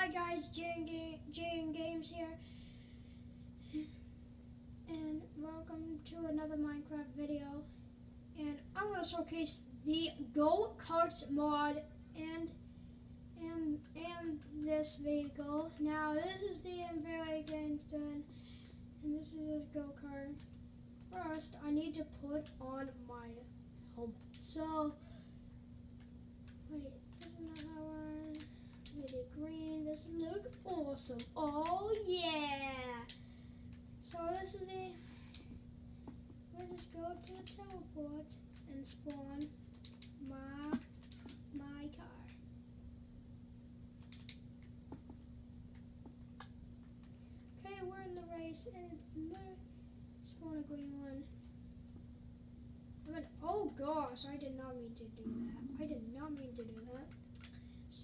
Hi guys, Jane Games here, and welcome to another Minecraft video. And I'm going to showcase the go-karts mod and this vehicle. Now this is the Unveil Games done, and this is a go-kart. First, I need to put on my helmet. So, wait, this is not how I made it green. This look awesome. Oh yeah! So this is a. We'll just go to the teleport and spawn my car. Okay, we're in the race, and it's spawn a green one. Oh gosh, I did not mean to do that. I did not mean to do that. So,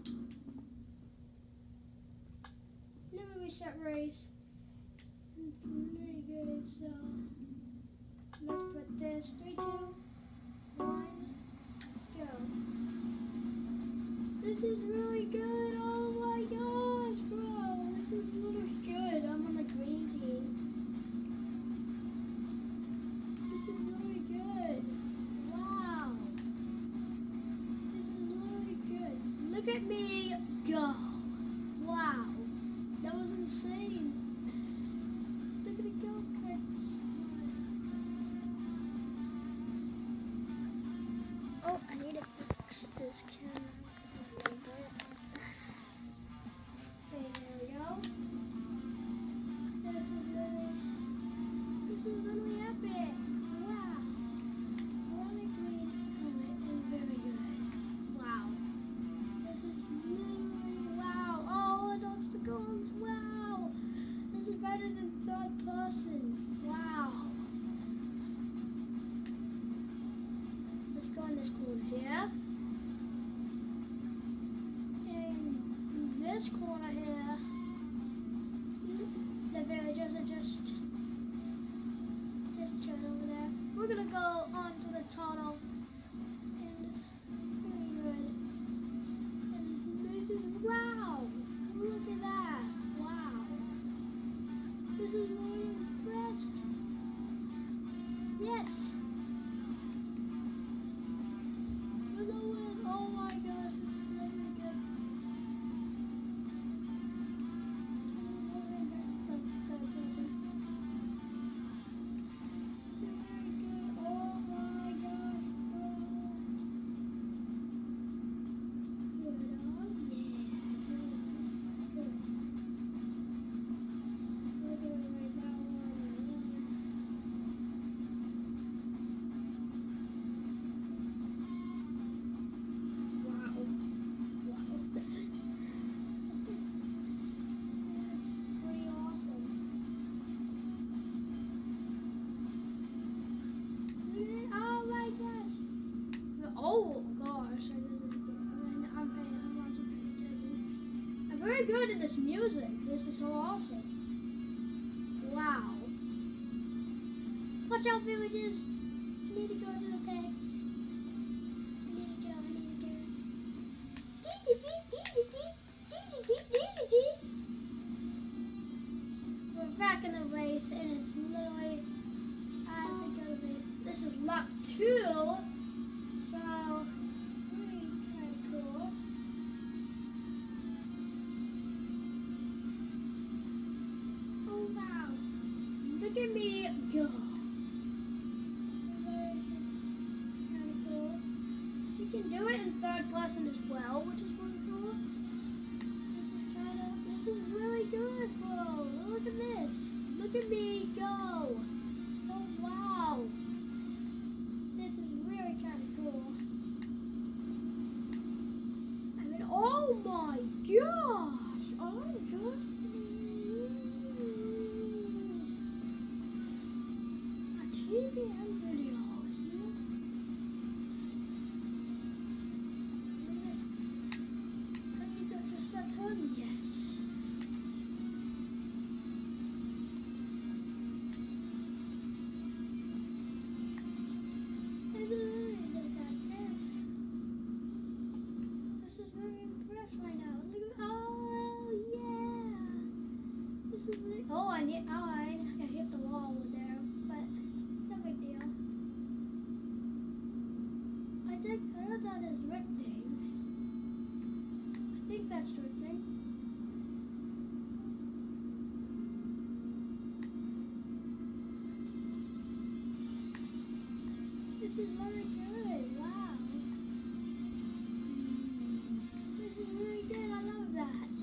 never reset race. It's really good. So, let's put this 3, 2, 1, go. This is really good. Oh my gosh, bro. This is really good. I'm on the green team. This is really good. Wow. This is really good. Look at me go. Wow. That was insane. Look at the go-karts. Oh, I need to fix this camera a little bit. Okay, there we go. This is really epic. Wow. Really green helmet and very good. Wow. This is literally wow. Oh, and obstacles. Wow. This is better than third person. Wow. Let's go in this corner here. And this corner here, the villagers are just chilling over there. We're gonna go onto the tunnel, and it's really good. And this is wow! Look at that! Wow! This is really impressed. Yes. We're going. Oh my gosh! This is really good. This is very good. Oh my gosh, bro. Good. Oh yeah. Good. Look at it right now. Wow. Wow. That's pretty awesome. Oh my gosh! Oh gosh! I'm watching paying attention. I'm very good at this music. This is so awesome. Wow! Watch out, villages! I need to go to the pets. I need to go. We're back in the race, and it's literally. I have to go to this is lap 2, so it's really kind of cool. Oh wow! Look at me go! Kind of cool. You can do it in third person as well, which is really cool. This is really good, bro. Look at this. Look at me go. This is so wow. This is really kind of cool. I mean, oh my gosh. Oh my gosh. My TV and videos. Look at this. Can you go to start turning? Yes. This is very impressed right now. Look at Oh, I hit the wall over there, but no big deal. I heard that is drifting. I think that's drifting. This is very good. Wow. This is really good. I love that.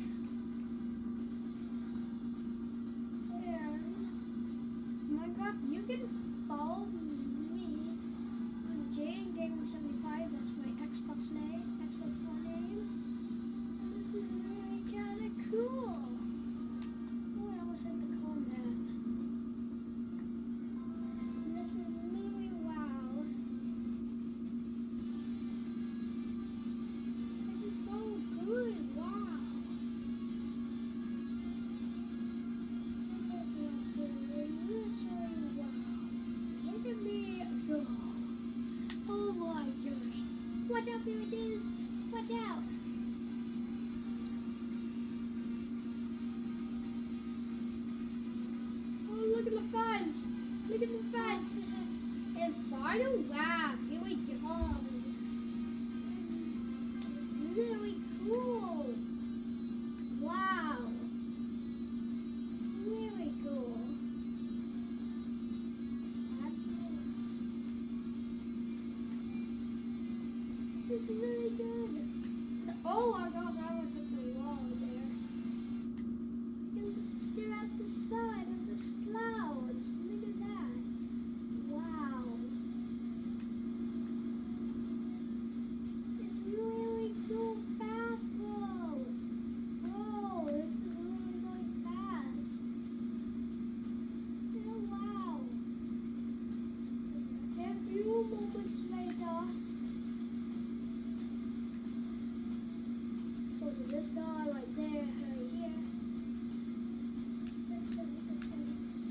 You can follow me on Jaden Gamer 75. That's my Xbox One name. And this is really kind of cool. Oh, I almost had to calm that. So this is literally wow. This is so good. Wow. Oh my gosh. Watch out, bitches. Watch out. Oh, look at the fans. Look at the fans. And final lap. Here we go. It's really cool. Wow. Really cool. This is really good. Oh my gosh, I almost hit the wall there. You can stare at the side of the clouds. Look at that. Wow. It's really cool. Fast flow. Oh, this is really going fast. Oh, wow. A few moments later. This guy right there, right here. Let's go this way.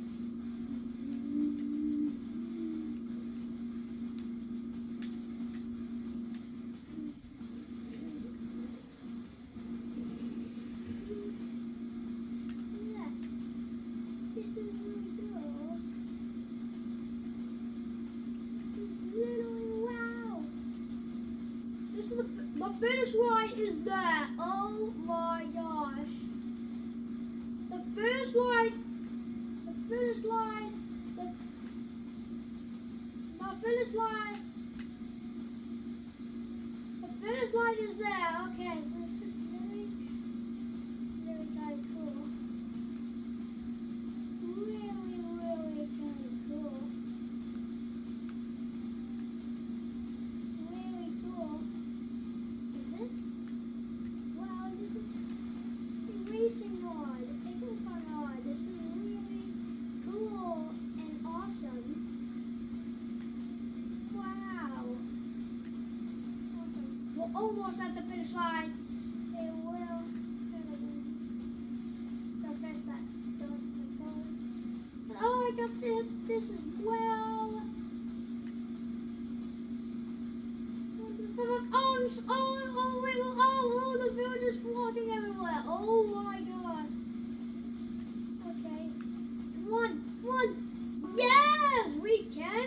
Yeah, this is really cool. Literally, wow. This is the finish line is there. Oh my gosh. The finish line is there. Okay, so this is really, really kind of cool. Really, really kind of cool. Really cool. Is it? Wow, this is a racing rod, a pickle fun rod. This is really cool and awesome. Wow. Awesome. We're almost at the finish line. It will go fast that dust and goes. Oh, I got this as well. Oh, the villagers walking everywhere. Oh my gosh. Okay. Come on. Yes, we can.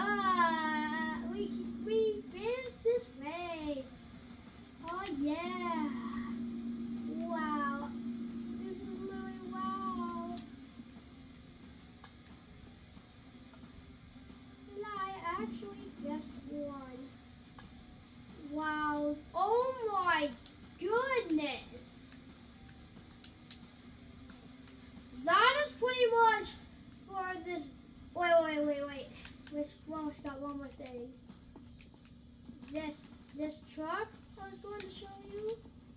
We finished this race. Oh yeah. Wow. This is literally wow. I actually just won. Wow. Oh my goodness. That is pretty much for this. Wait. We've almost got one more thing. This truck I was going to show you.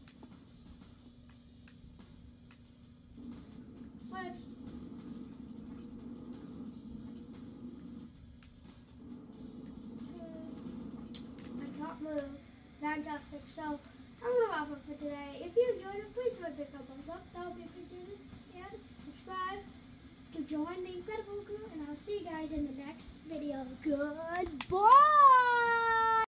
Let's. I can't move. Fantastic. So I'm gonna wrap up for today. If you enjoyed it, please give it a big thumbs up. That would be appreciated. And subscribe to join the incredible crew. And I'll see you guys in the next video. Goodbye.